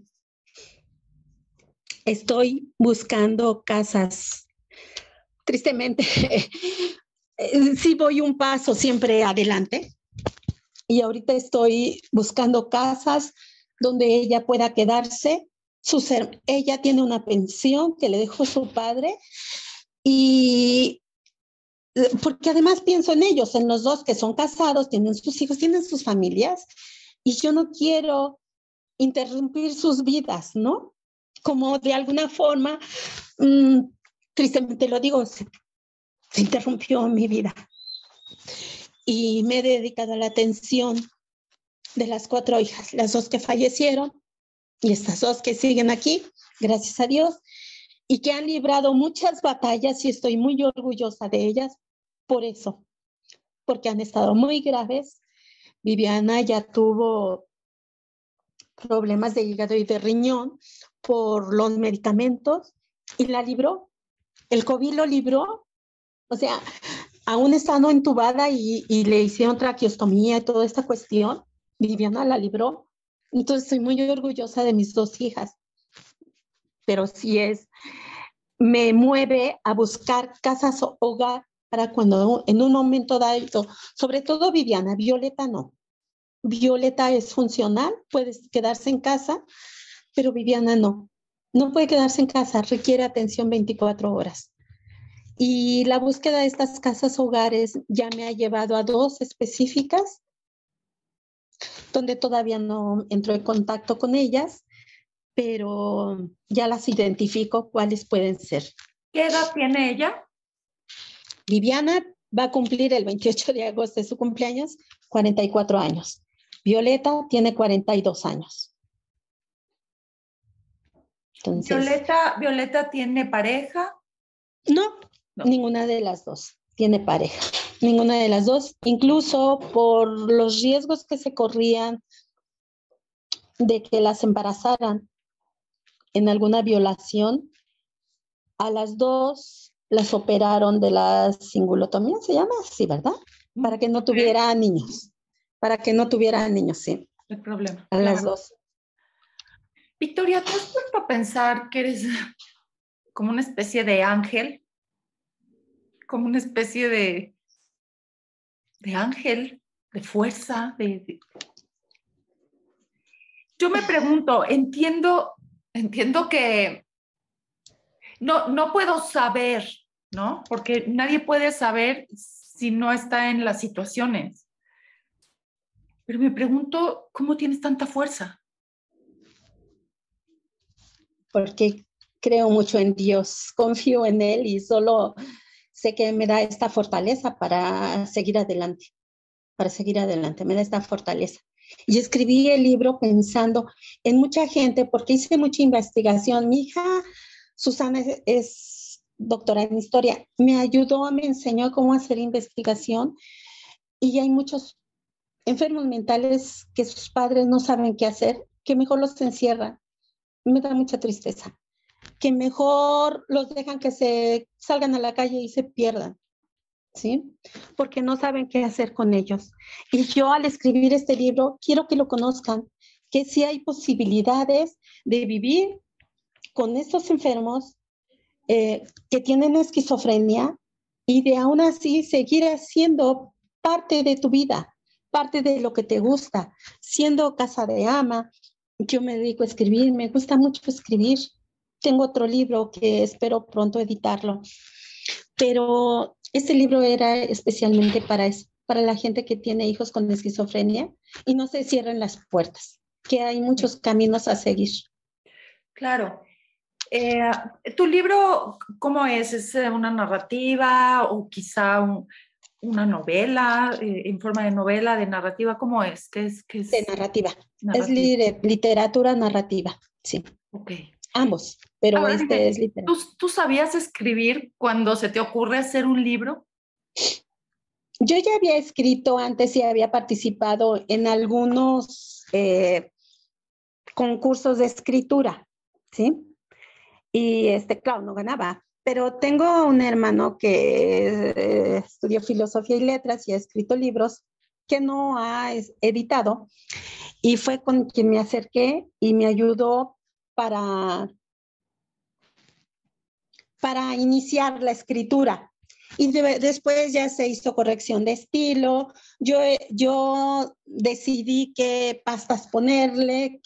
Estoy buscando casas. Tristemente, sí voy un paso siempre adelante y ahorita estoy buscando casas donde ella pueda quedarse. Ella tiene una pensión que le dejó su padre y porque además pienso en ellos, en los dos que son casados, tienen sus hijos, tienen sus familias, y yo no quiero interrumpir sus vidas, ¿no? Como de alguna forma, tristemente lo digo, se interrumpió mi vida. Y me he dedicado a la atención de las 4 hijas, las 2 que fallecieron y estas 2 que siguen aquí, gracias a Dios, y que han librado muchas batallas y estoy muy orgullosa de ellas por eso, porque han estado muy graves. Viviana ya tuvo problemas de hígado y de riñón por los medicamentos y la libró. El COVID lo libró, o sea, aún estando entubada y le hicieron traqueostomía y toda esta cuestión, Viviana la libró. Entonces estoy muy orgullosa de mis 2 hijas, pero sí me mueve a buscar casas o hogar para cuando en un momento dado, sobre todo Viviana, Violeta no. Violeta es funcional, puede quedarse en casa, pero Viviana no. No puede quedarse en casa, requiere atención 24 horas. Y la búsqueda de estas casas hogares ya me ha llevado a 2 específicas, donde todavía no entro en contacto con ellas, pero ya las identifico cuáles pueden ser. ¿Qué edad tiene ella? Viviana va a cumplir el 28 de agosto de su cumpleaños, 44 años. Violeta tiene 42 años. Entonces, ¿Violeta tiene pareja? No, ninguna de las 2 tiene pareja. Ninguna de las 2, incluso por los riesgos que se corrían de que las embarazaran en alguna violación, a las 2 las operaron de la cingulotomía, se llama así, ¿verdad? Para que no tuviera niños. Para que no tuviera niños, sí. El problema. A las 2. Victoria, ¿te has puesto a pensar que eres como una especie de ángel? Como una especie de ángel, de fuerza, Yo me pregunto, entiendo que no puedo saber, ¿no? Porque nadie puede saber si no está en las situaciones. Pero me pregunto, ¿cómo tienes tanta fuerza? Porque creo mucho en Dios, confío en Él y solo sé que me da esta fortaleza para seguir adelante, me da esta fortaleza. Y escribí el libro pensando en mucha gente, porque hice mucha investigación. Mi hija Susana es doctora en historia, me ayudó, me enseñó cómo hacer investigación y hay muchos enfermos mentales que sus padres no saben qué hacer, que mejor los encierran. Me da mucha tristeza, que mejor los dejan que se salgan a la calle y se pierdan, ¿sí? Porque no saben qué hacer con ellos. Y yo al escribir este libro quiero que lo conozcan, que sí hay posibilidades de vivir con estos enfermos que tienen esquizofrenia y de aún así seguir haciendo parte de tu vida, parte de lo que te gusta, siendo casa de ama. Yo me dedico a escribir, me gusta mucho escribir. Tengo otro libro que espero pronto editarlo, pero este libro era especialmente para eso, para la gente que tiene hijos con esquizofrenia y no se cierren las puertas, que hay muchos caminos a seguir. Claro. ¿Tu libro cómo es? ¿Es una narrativa o quizá una novela, en forma de novela, de narrativa? ¿Cómo es? ¿Qué es? De narrativa. Es literatura narrativa, sí. Ok. Ambos, pero ahora, dime, es literatura. ¿Tú sabías escribir cuando se te ocurre hacer un libro? Yo ya había escrito antes y había participado en algunos concursos de escritura, ¿sí? Y claro, no ganaba, pero tengo un hermano que estudió filosofía y letras y ha escrito libros que no ha editado y fue con quien me acerqué y me ayudó para iniciar la escritura. Y después ya se hizo corrección de estilo. Yo decidí qué pastas ponerle,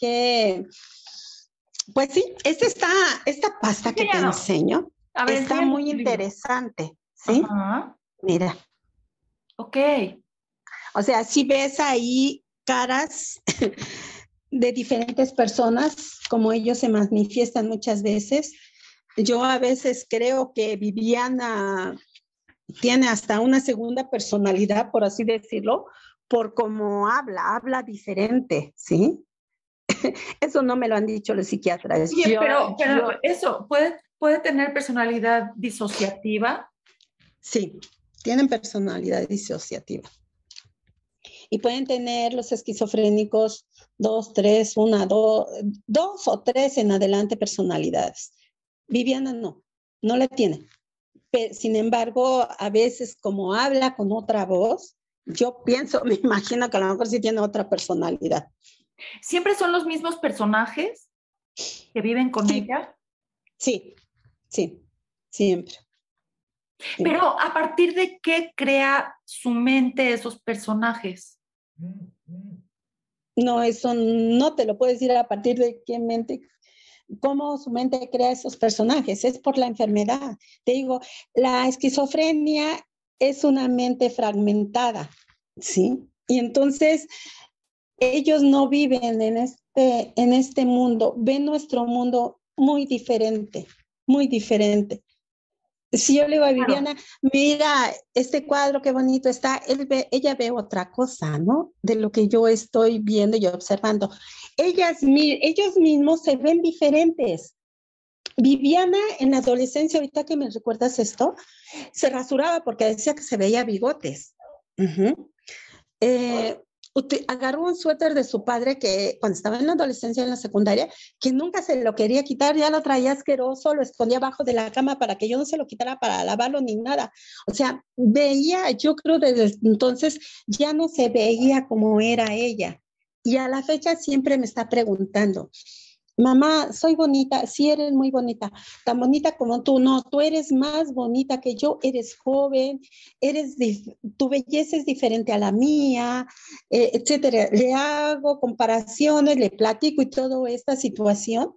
pues sí, esta pasta que te enseño está muy interesante, ¿sí? Ajá. Mira, Ok. o sea, si ves ahí caras de diferentes personas, como ellos se manifiestan muchas veces. Yo a veces creo que Viviana tiene hasta una segunda personalidad, por así decirlo, por cómo habla diferente, ¿sí? Eso no me lo han dicho los psiquiatras. Oye, Yo, pero yo, eso, ¿puede tener personalidad disociativa? sí, tienen personalidad disociativa. Y pueden tener los esquizofrénicos dos, tres, dos o tres en adelante personalidades. Viviana no la tiene. Sin embargo, a veces como habla con otra voz, yo pienso, me imagino que a lo mejor sí tiene otra personalidad. ¿Siempre son los mismos personajes que viven con Sí, ella? sí, sí, siempre. Sí. Pero ¿a partir de qué crea su mente esos personajes? No, eso no te lo puedo decir a partir de qué mente, cómo su mente crea esos personajes, es por la enfermedad. Te digo, la esquizofrenia es una mente fragmentada, ¿sí? Y entonces ellos no viven en este mundo, ven nuestro mundo muy diferente, muy diferente. Si yo le digo a Claro. Viviana, mira, este cuadro qué bonito está, ella ve otra cosa, ¿no? De lo que yo estoy viendo y observando. Ellos mismos se ven diferentes. Viviana en la adolescencia, ahorita que me recuerdas esto, se rasuraba porque decía que se veía bigotes. Uh-huh. eh, Agarró un suéter de su padre que cuando estaba en la adolescencia, en la secundaria, que nunca se lo quería quitar, ya lo traía asqueroso, lo escondía abajo de la cama para que yo no se lo quitara para lavarlo ni nada. O sea, veía, yo creo desde entonces ya no se veía como era ella. Y a la fecha siempre me está preguntando, mamá, soy bonita, sí eres muy bonita, tan bonita como tú, no, tú eres más bonita que yo, eres joven, tu belleza es diferente a la mía, etcétera. Le hago comparaciones, le platico y toda esta situación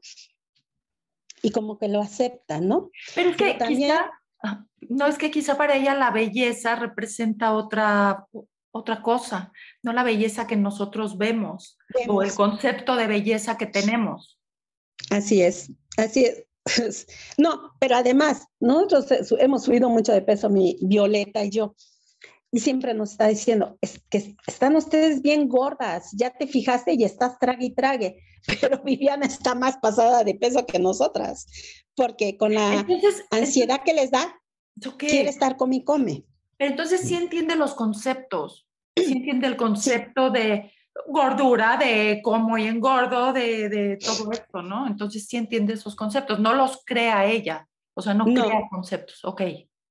y como que lo acepta, ¿no? Pero es Pero que también quizá, no es que quizá para ella la belleza representa otra cosa, no la belleza que nosotros vemos o el vemos, concepto de belleza que tenemos. así es, así es. No, pero además, nosotros hemos subido mucho de peso, mi Violeta y yo. Y siempre nos está diciendo, es que están ustedes bien gordas, ya te fijaste y estás trague y trague, pero Viviana está más pasada de peso que nosotras, porque con la Entonces, ansiedad que les da, ok, quiere estar come y come. pero entonces sí entiende los conceptos, sí entiende el Sí, concepto de gordura, de cómo y engordo, de todo esto, ¿no? Entonces sí entiende esos conceptos, no los crea ella, o sea, no crea no, conceptos, ok,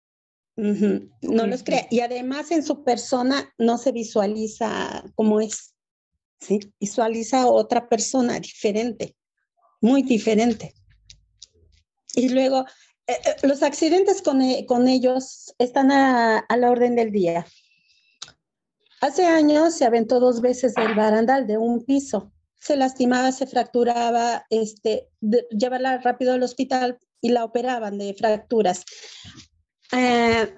ok, no los ok. crea. Y además en su persona no se visualiza como es, ¿sí? Visualiza a otra persona diferente, muy diferente. Y luego, los accidentes con ellos están a la orden del día. Hace años se aventó dos veces del barandal de un piso. Se lastimaba, se fracturaba, llevarla rápido al hospital y la operaban de fracturas. Eh,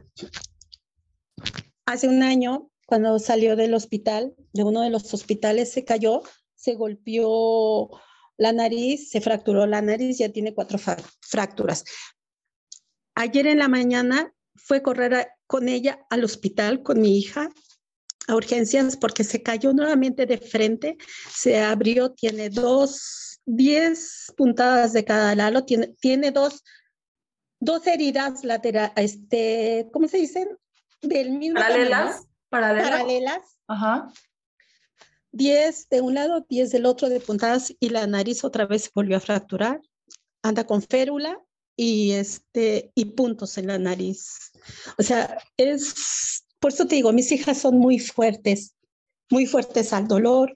Hace un año, cuando salió del hospital, de uno de los hospitales, se cayó, se golpeó la nariz, se fracturó la nariz, ya tiene cuatro fracturas. Ayer en la mañana fue correr con ella al hospital, con mi hija, a urgencias porque se cayó nuevamente de frente, se abrió, tiene 10 puntadas de cada lado, tiene dos heridas laterales, ¿cómo se dicen? Del mismo tamaño, ¿Paralelas? ¿Paralelas? paralelas, Ajá. 10 de un lado, 10 del otro de puntadas y la nariz otra vez se volvió a fracturar, anda con férula y puntos en la nariz. O sea, por eso te digo, mis hijas son muy fuertes al dolor,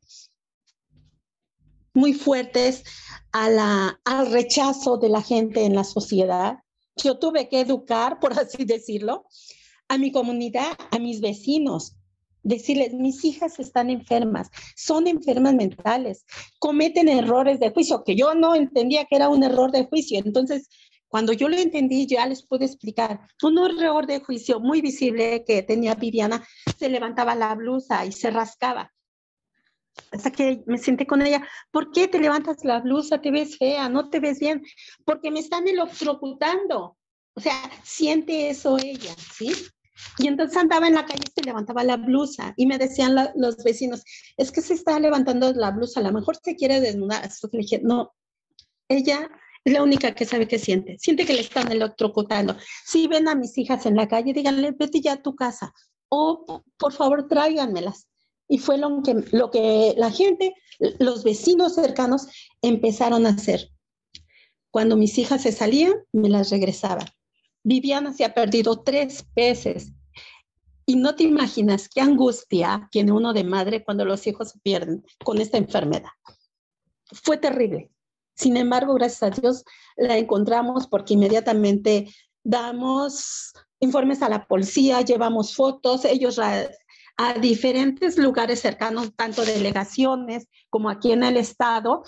muy fuertes al rechazo de la gente en la sociedad. Yo tuve que educar, por así decirlo, a mi comunidad, a mis vecinos, decirles, mis hijas están enfermas, son enfermas mentales, cometen errores de juicio, que yo no entendía que era un error de juicio. Entonces, Cuando yo lo entendí, ya les pude explicar. Un error de juicio muy visible que tenía Viviana, se levantaba la blusa y se rascaba. Hasta que me senté con ella, ¿por qué te levantas la blusa? Te ves fea, no te ves bien, porque me están electrocutando. O sea, siente eso ella, ¿sí? Y entonces andaba en la calle y se levantaba la blusa y me decían los vecinos, es que se está levantando la blusa, a lo mejor se quiere desnudar. Así que le dije, no, ella es la única que sabe qué siente. Siente que le están electrocutando. Si ven a mis hijas en la calle, díganle, vete ya a tu casa. O, por favor, tráiganmelas. Y fue lo que la gente, los vecinos cercanos, empezaron a hacer. Cuando mis hijas se salían, me las regresaban. Viviana se ha perdido 3 veces. Y no te imaginas qué angustia tiene uno de madre cuando los hijos se pierden con esta enfermedad. Fue terrible. Sin embargo, gracias a Dios la encontramos porque inmediatamente damos informes a la policía, llevamos fotos, ellos a diferentes lugares cercanos, tanto delegaciones como aquí en el estado,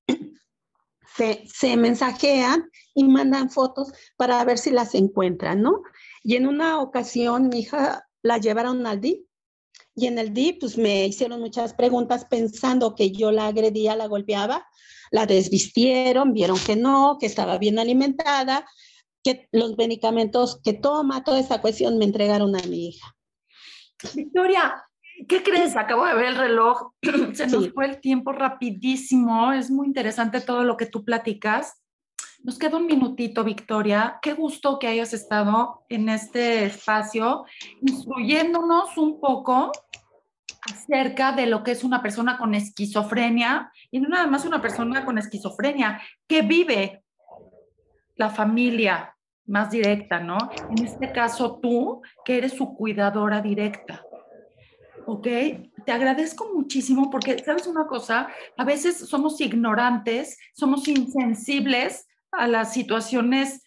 se mensajean y mandan fotos para ver si las encuentran, ¿no? Y en una ocasión mi hija la llevaron al DIF y en el DIF pues me hicieron muchas preguntas pensando que yo la agredía, la golpeaba, la desvistieron, vieron que no, que estaba bien alimentada, que los medicamentos que toma, toda esa cuestión me entregaron a mi hija. Victoria, ¿qué crees? Acabo de ver el reloj. Se nos Sí. fue el tiempo rapidísimo. Es muy interesante todo lo que tú platicas. Nos queda un minutito, Victoria. Qué gusto que hayas estado en este espacio instruyéndonos un poco acerca de lo que es una persona con esquizofrenia y no nada más una persona con esquizofrenia que vive la familia más directa, ¿no? En este caso tú, que eres su cuidadora directa. ¿Ok? Te agradezco muchísimo porque, ¿sabes una cosa? A veces somos ignorantes, somos insensibles a las situaciones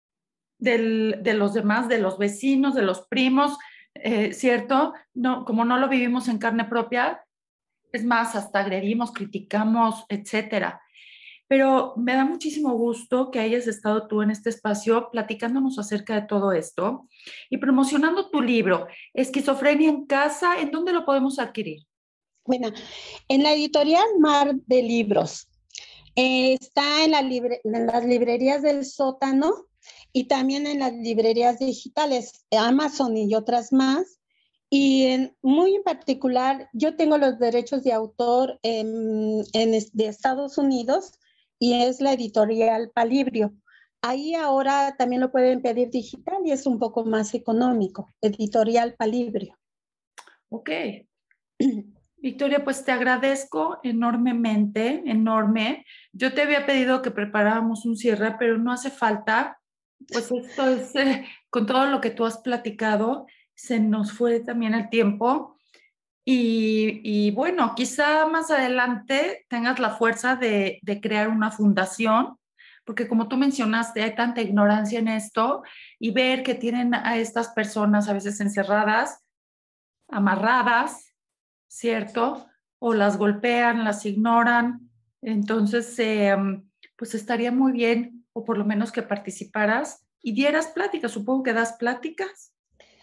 de los demás, de los vecinos, de los primos, ¿cierto? No, como no lo vivimos en carne propia, es más, hasta agredimos, criticamos, etcétera. Pero me da muchísimo gusto que hayas estado tú en este espacio platicándonos acerca de todo esto y promocionando tu libro, Esquizofrenia en Casa. ¿En dónde lo podemos adquirir? Bueno, en la editorial Mar de Libros. Está en las librerías del sótano y también en las librerías digitales, Amazon y otras más. Y muy en particular, yo tengo los derechos de autor de Estados Unidos y es la editorial Palibrio. Ahí ahora también lo pueden pedir digital y es un poco más económico, editorial Palibrio. Ok. Victoria, pues te agradezco enormemente, enorme. Yo te había pedido que preparáramos un cierre, pero no hace falta. Pues esto es, con todo lo que tú has platicado, se nos fue también el tiempo. Y bueno, quizá más adelante tengas la fuerza de crear una fundación, porque como tú mencionaste, hay tanta ignorancia en esto y ver que tienen a estas personas a veces encerradas, amarradas, ¿cierto? O las golpean, las ignoran. Entonces, pues estaría muy bien, o por lo menos que participaras y dieras pláticas. Supongo que das pláticas.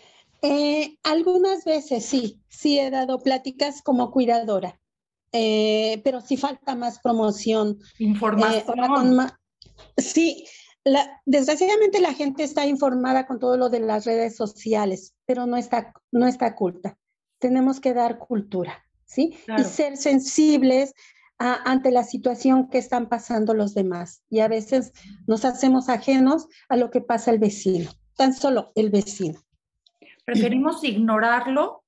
Algunas veces sí he dado pláticas como cuidadora, pero sí falta más promoción. Ahora Información. sí, desgraciadamente la gente está informada con todo lo de las redes sociales, pero no está culta. Tenemos que dar cultura, ¿sí? Y Claro. ser sensibles ante la situación que están pasando los demás. Y a veces nos hacemos ajenos a lo que pasa el vecino, tan solo el vecino. Preferimos ignorarlo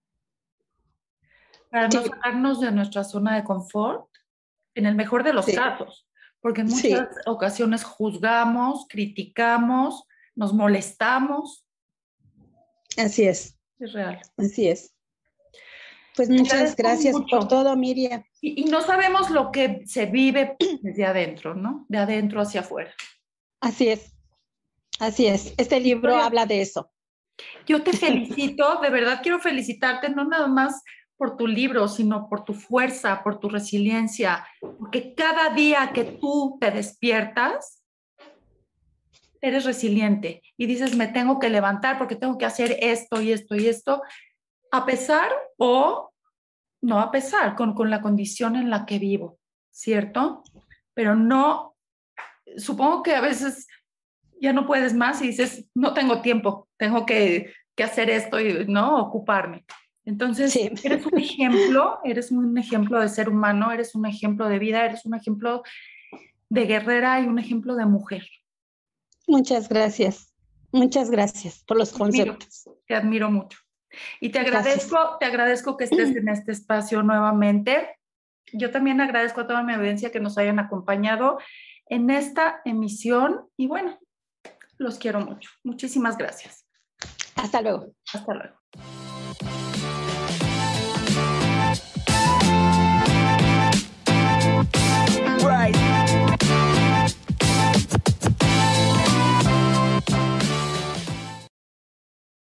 para no Sí, sacarnos de nuestra zona de confort, en el mejor de los sí, casos, porque en muchas sí, ocasiones juzgamos, criticamos, nos molestamos. así es, Es real. así es. Pues Te muchas agradezco gracias por mucho. todo, Miriam. Y no sabemos lo que se vive desde adentro, ¿no? De adentro hacia afuera. Así es, así es. Este libro Victoria, habla de eso. yo te felicito, de verdad quiero felicitarte, no nada más por tu libro, sino por tu fuerza, por tu resiliencia, porque cada día que tú te despiertas, eres resiliente y dices, me tengo que levantar porque tengo que hacer esto y esto y esto, a pesar o no a pesar, con la condición en la que vivo, ¿cierto? Pero no, supongo que a veces ya no puedes más y dices, no tengo tiempo, tengo que hacer esto y no ocuparme. Entonces, Sí. eres un ejemplo de ser humano, eres un ejemplo de vida, eres un ejemplo de guerrera y un ejemplo de mujer. Muchas gracias. Muchas gracias por los conceptos. Te admiro mucho. Y te agradezco que estés en este espacio nuevamente. Yo también agradezco a toda mi audiencia que nos hayan acompañado en esta emisión y bueno, los quiero mucho. Muchísimas gracias. Hasta luego. Hasta luego. Right.